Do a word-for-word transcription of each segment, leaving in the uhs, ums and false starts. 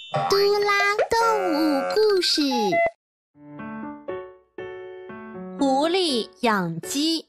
嘟啦动物故事。 狐狸养鸡。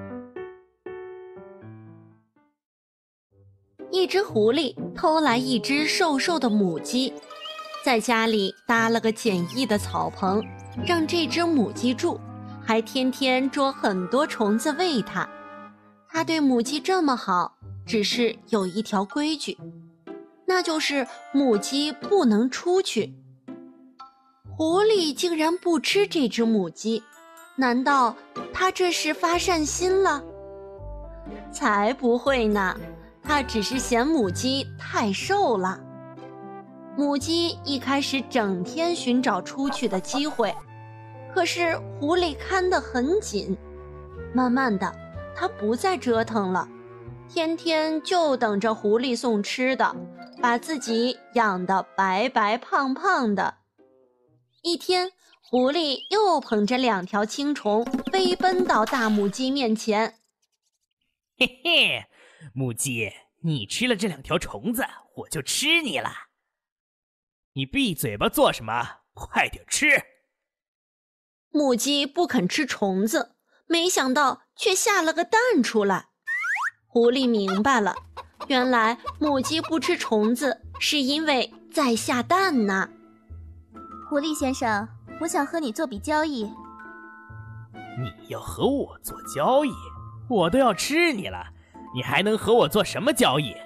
一只狐狸偷来一只瘦瘦的母鸡，在家里搭了个简易的草棚，让这只母鸡住，还天天捉很多虫子喂它。它对母鸡这么好，只是有一条规矩，那就是母鸡不能出去。狐狸竟然不吃这只母鸡，难道它这是发善心了？才不会呢，它只是嫌母鸡太瘦了。母鸡一开始整天寻找出去的机会，可是狐狸看得很紧，慢慢的，它不再折腾了，天天就等着狐狸送吃的，把自己养得白白胖胖的。一天，狐狸又捧着两条青虫飞奔到大母鸡面前。 嘿嘿，母鸡，你吃了这两条虫子，我就吃你了。你闭嘴巴做什么？快点吃！ 母鸡不肯吃虫子，没想到却下了个蛋出来。狐狸明白了，原来母鸡不吃虫子是因为在下蛋呢。 狐狸先生，我想和你做笔交易。 你要和我做交易？我都要吃你了，你还能和我做什么交易？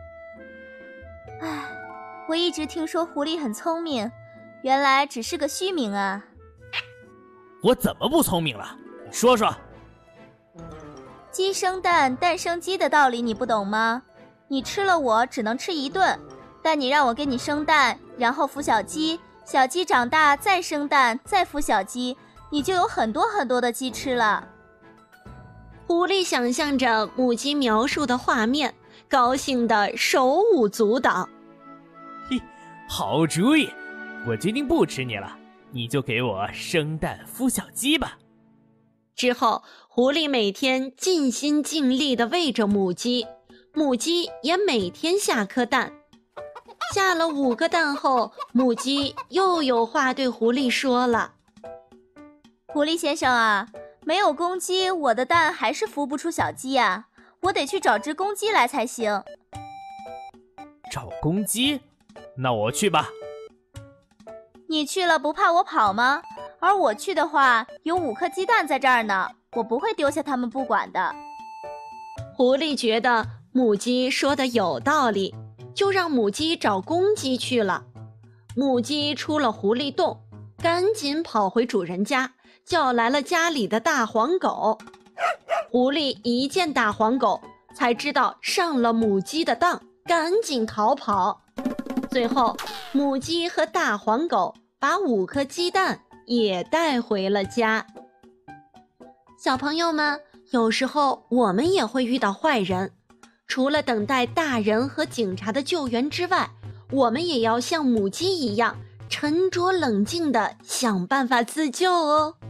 唉，我一直听说狐狸很聪明，原来只是个虚名啊。 我怎么不聪明了？你说说。 鸡生蛋，蛋生鸡的道理你不懂吗？你吃了我只能吃一顿，但你让我给你生蛋，然后孵小鸡，小鸡长大再生蛋，再孵小鸡，你就有很多很多的鸡吃了。 狐狸想象着母鸡描述的画面，高兴得手舞足蹈。 嘿，好主意，我决定不吃你了，你就给我生蛋孵小鸡吧。 之后，狐狸每天尽心尽力地喂着母鸡，母鸡也每天下颗蛋。下了五个蛋后，母鸡又有话对狐狸说了： 狐狸先生啊，没有公鸡，我的蛋还是孵不出小鸡呀，我得去找只公鸡来才行。 找公鸡？那我去吧。 你去了不怕我跑吗？而我去的话，有五颗鸡蛋在这儿呢，我不会丢下它们不管的。 狐狸觉得母鸡说的有道理，就让母鸡找公鸡去了。母鸡出了狐狸洞，赶紧跑回主人家，叫来了家里的大黄狗。狐狸一见大黄狗，才知道上了母鸡的当，赶紧逃跑。最后，母鸡和大黄狗把五颗鸡蛋也带回了家。小朋友们，有时候我们也会遇到坏人，除了等待大人和警察的救援之外，我们也要像母鸡一样沉着冷静地想办法自救哦。